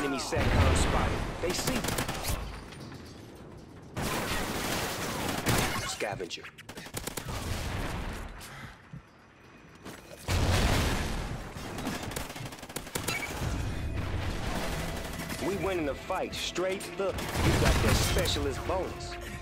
Enemy SATCOM spotted. They see you. Scavenger. We winning the fight straight up. You got that specialist bonus.